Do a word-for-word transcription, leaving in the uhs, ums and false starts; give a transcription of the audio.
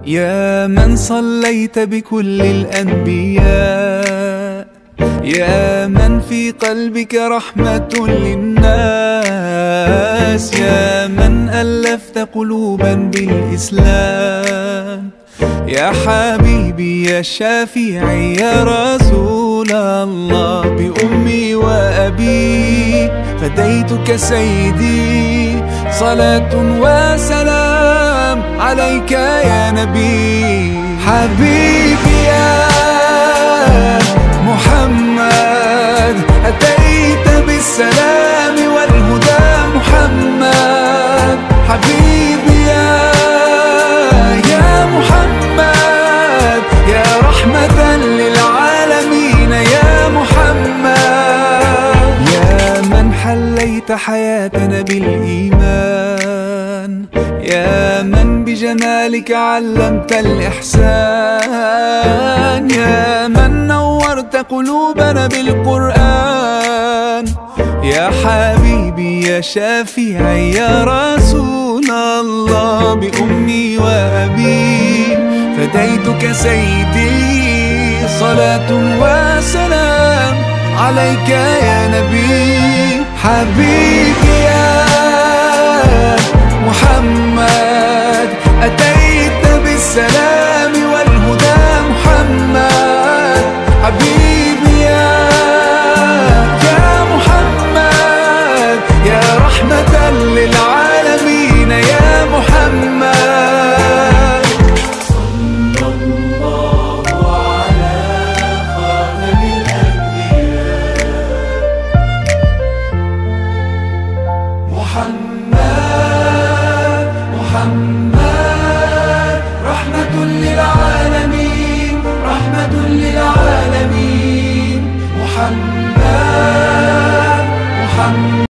يا من صليت بكل الأنبياء، يا من في قلبك رحمة للناس، يا من ألفت قلوبا بالإسلام، يا حبيبي يا شافعي يا رسول الله، بأمي وأبي فديتك سيدي، صلاة وسلام عليك يا نبي. حبيبي يا محمد أتيت بالسلام والهدى محمد، حبيبي يا يا محمد يا رحمة للعالمين يا محمد، يا من حليت حياتنا بالإيمان، يا من بجمالك علمت الإحسان، يا من نورت قلوبنا بالقرآن، يا حبيبي يا شافعي يا رسول الله، بأمي وأبي فديتك سيدي، صلاة وسلام عليك يا نبي. حبيبي يا محمد أتيت بالسلام والهدى محمد، حبيبي يا يا محمد يا رحمة للعالمين يا محمد. صلى الله على خاتم الأنبياء محمد محمد، رحمة للعالمين رحمة للعالمين محمد محمد.